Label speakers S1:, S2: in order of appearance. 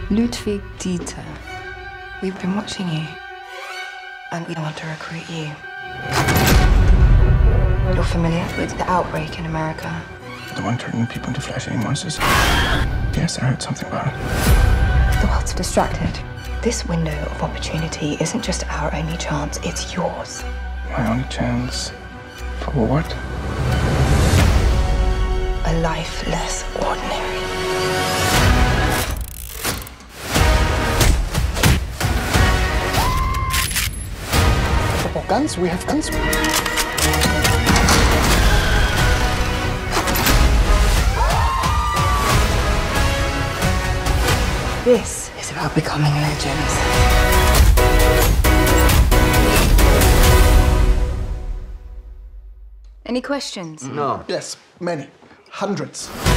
S1: Ludwig Dieter, we've been watching you, and we want to recruit you. You're familiar with the outbreak in America?
S2: The one turning people into flesh-eating monsters? Yes, I heard something about it.
S1: The world's distracted. This window of opportunity isn't just our only chance, it's yours.
S2: My only chance for what?
S1: A life less ordinary.
S2: Guns? We have guns.
S1: This is about becoming legends. Any questions?
S3: No.
S2: Yes, many. Hundreds.